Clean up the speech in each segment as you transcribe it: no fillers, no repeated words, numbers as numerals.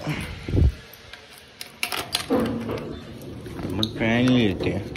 Helmet पहन ही लेते हैं।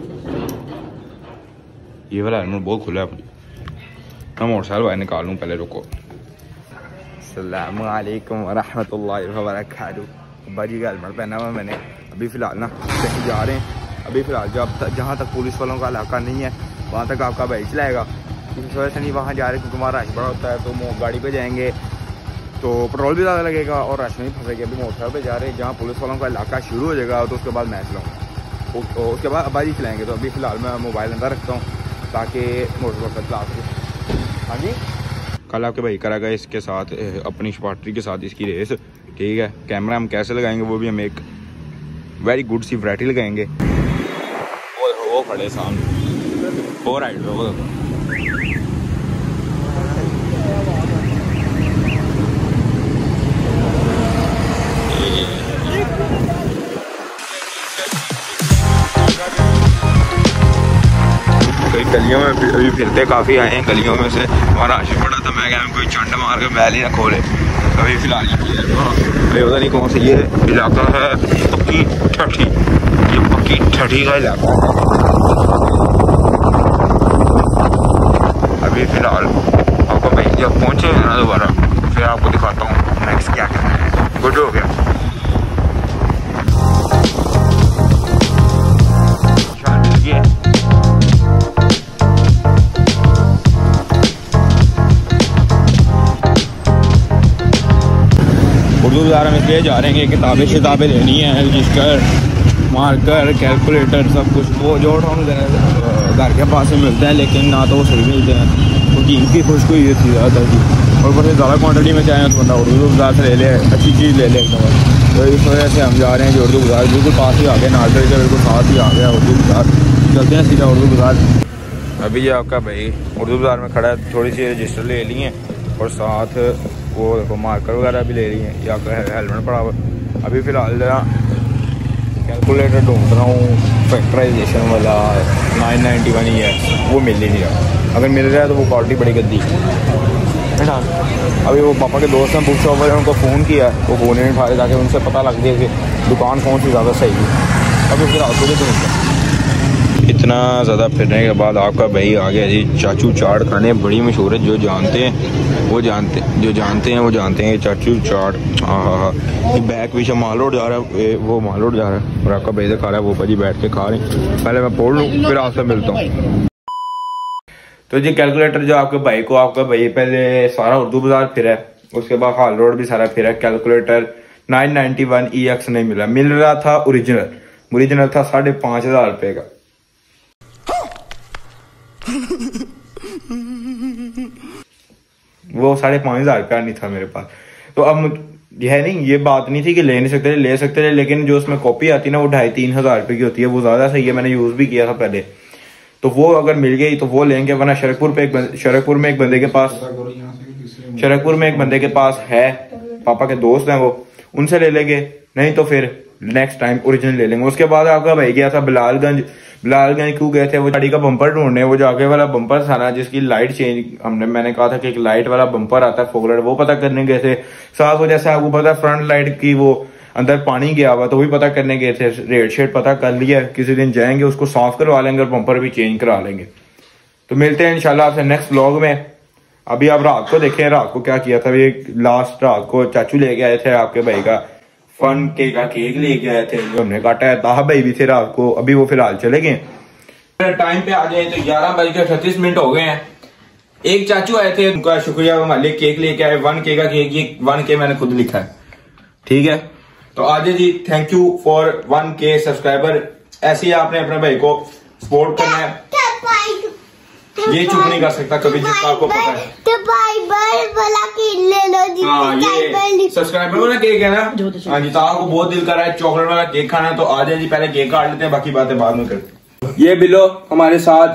ये वाला हेलमेट बहुत खुला है। मैं मोटरसाइकिल भाई निकाल लूँ पहले, रुको। अस्सलाम वालेकुम वरहमतुल्लाहि वबरकातुहू। अब्बा जी का हेलमेट पहना हुआ मैंने। अभी फ़िलहाल ना कहीं जा रहे हैं। अभी फ़िलहाल जहाँ तक पुलिस वालों का इलाका नहीं है वहाँ तक आपका भाई चलाएगा। इस वजह से नहीं वहाँ जा रहे क्योंकि वहाँ रश बड़ा होता है, तो गाड़ी पे जाएंगे तो पेट्रोल भी ज़्यादा लगेगा और रश नहीं फंसेगी। अभी मोटरसाइकिल पे जा रहे हैं, जहाँ पुलिस वालों का इलाका शुरू हो जाएगा तो उसके बाद मैं चलाऊँगा। उसके बाद अब्बा जी चलाएँगे। तो अभी फ़िलहाल मैं मोबाइल अंदर रखता हूँ ताकि मोटरसाइकिल चला सके। हाँ जी, कल आपके भाई करेगा इसके साथ अपनी स्पार्टरी के साथ इसकी रेस, ठीक है। कैमरा हम कैसे लगाएंगे वो भी हम एक वेरी गुड सी वैरायटी लगाएंगे। वो खड़े सामने, वो राइट पे, वो गलियों में अभी फिरते काफ़ी आए हैं। गलियों में से हमारा आशिक पड़ा था, मैं क्या कोई चंड मार के बैल ही ना खोले। अभी फिलहाल ये पता नहीं कौन सा ये इलाका है, पक्की ठठी, ये पक्की ठठी का इलाका है। अभी फिलहाल आपको भाई जब पहुँचे हैं ना दोबारा फिर आपको दिखाता हूँ नेक्स्ट क्या करना है। गुड हो गया। उर्दू बाज़ार में इसलिए जा रहे हैं कि किताबें लेनी है, रजिस्टर, मार्कर, कैलकुलेटर, सब कुछ वो जो घर के पास में मिलते हैं, लेकिन ना तो वो सही मिलते हैं क्योंकि इनकी खुशबू ये थी ज़्यादा थी। और ऊपर से ज़्यादा क्वान्टिटी में चाहें तो बंदा उर्दू बाज़ार से ले ले, अच्छी चीज़ ले ले एकदम। तो इस वजह से हम जा रहे हैं कि उर्दू बाज़ार बिल्कुल पास ही आ गया, नाजर से बिल्कुल साथ ही आ गया उर्दू बाज़ार। चलते हैं सीधा उर्दू बाज़ार। अभी ये आपका भाई उर्दू बाज़ार में खड़ा है, थोड़ी सी रजिस्टर ले ली हैं और साथ वो देखो मार्कर वगैरह भी ले रही हैं, या हेलमेट पड़ा हुआ। अभी फ़िलहाल कैलकुलेटर ढूंढ रहा हूँ फैक्टराइजेशन वाला 991 ही है, वो मिल ही नहीं रहा। अगर मिल रहा है तो वो क्वालिटी बड़ी गंदी है ना। अभी वो पापा के दोस्त हैं बुक शॉप वाले, उनको फ़ोन किया, वो फ़ोन ही नहीं उठा रहे ताकि उनसे पता लग जाए कि दुकान कौन सी ज़्यादा सही है। अभी फिलहाल तो नहीं। इतना ज़्यादा फिरने के बाद आपका भाई आ गया जी चाचू चाट खाने। बड़ी मशहूर है, जो जानते हैं वो जानते हैं, जो जानते हैं वो जानते हैं। चाचू चाट, हाँ, बैक पीछे माल रोड जा रहा है, वो माल रोड जा रहा है और आपका भाई खा रहा है, वो भाजी बैठ के खा रहे हैं। पहले मैं पढ़ लूँ फिर आपसे मिलता हूँ। तो जी कैलकुलेटर जो आपके भाई को, आपका भाई पहले सारा उर्दू बाज़ार फिरा है, उसके बाद हाल रोड भी सारा फिरा है। कैलकुलेटर 991 EX नहीं मिला, मिल रहा था ओरिजिनल था 5,500 रुपये का। वो 5,500 रुपया नहीं था मेरे पास। तो अब यह नहीं, ये बात नहीं थी कि ले नहीं सकते, ले सकते थे, लेकिन जो उसमें कॉपी आती है ना वो 2,500-3 हज़ार रुपये की होती है, वो ज्यादा सही है। मैंने यूज भी किया था पहले, तो वो अगर मिल गई तो वो लेंगे, वरना शरकपुर में एक बंदे के पास है, पापा के दोस्त हैं वो, उनसे ले लेंगे, नहीं तो फिर नेक्स्ट टाइम ओरिजिनल ले लेंगे। उसके बाद आपका भाई गया था बिलालगंज क्यों गए थे? वो गाड़ी का बम्पर ढूंढने, वो जो आगे वाला बम्पर था ना जिसकी लाइट चेंज मैंने कहा था कि एक लाइट वाला बम्पर आता है फोगलर, वो पता करने गए थे। साथ वो जैसे आपको पता फ्रंट लाइट की वो अंदर पानी गया हुआ तो भी पता करने गए थे। रेड शेड पता कर लिया, किसी दिन जाएंगे उसको साफ करवा लेंगे और बम्पर भी चेंज करा लेंगे। तो मिलते हैं इंशाल्लाह आपसे नेक्स्ट व्लॉग में। अभी आप रात को देखें रात को क्या किया था। लास्ट रात को चाचू लेके आए थे आपके भाई का फन केक लेके आए थे जो हमने काटा है। ताहा भाई भी थे रात को, अभी वो फिलहाल चले गए। टाइम पे आ गए तो 11:38 हो गए हैं। एक चाचू आए थे, उनका शुक्रिया, वो मालिक केक लेके आए 1K का केक। ये 1K मैंने खुद लिखा है, ठीक है। तो आजे जी thank you for 1K subscriber. ऐसे ही आपने अपने भाई को सपोर्ट करना है, ये चुप नहीं कर सकता कभी जिसका आपको पता है। हाँ ये सब्सक्राइबर वाला केक है ना। हाँ जी, तो आपको बहुत दिल कर रहा है चॉकलेट वाला केक खाना है, तो आ जाए जी पहले केक काट लेते हैं, बाकी बातें बाद में करते हैं। ये बिलो हमारे साथ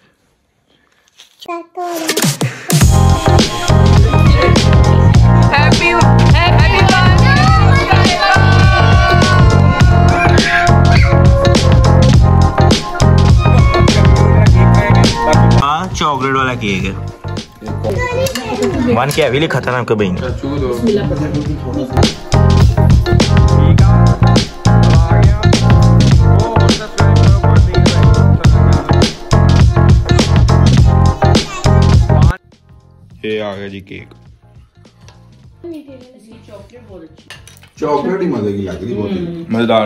चॉकलेट वाला केक है। 1K अभी लिखा था ना आपके भाई ने। ये आ गया जी केक। चॉकलेट ही मजे की लग रही, बहुत मजेदार।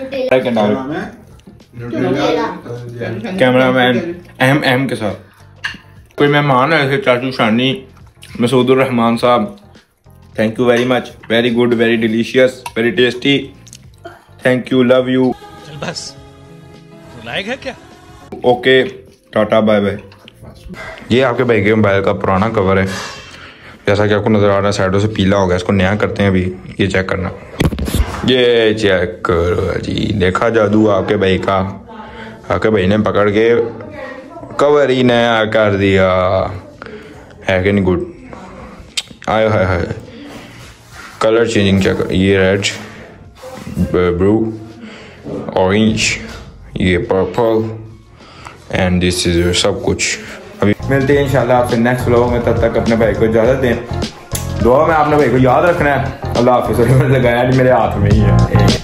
कैमरामैन एम के साथ कोई मेहमान है ऐसे चाचू शानी मसूदुर रहमान साहब, thank you very much, very good, very delicious, very tasty, thank you, love you. बस लायक है क्या? Okay tata bye bye. ये आपके भाई के मोबाइल का पुराना कवर है, जैसा कि आपको नजर आ रहा है साइडों से पीला हो गया, इसको नया करते हैं अभी। ये चेक करना, ये चेक करो जी, देखा जादू आपके भाई का। आपके भाई ने पकड़ के कवर ही नया कर दिया है कि नहीं? गुड। आयो है कलर चेंजिंग चेक, ये रेड, ब्लू, ऑरेंज, ये पर्पल एंड दिस इज सब कुछ। अभी मिलते हैं इंशाल्लाह आपसे नेक्स्ट व्लॉग में, तब तक अपने भाई को इजाजत दें। दुआ में आपने भाई को याद रखना है। अल्लाह हाफिज़। लगाया मेरे हाथ में ही है।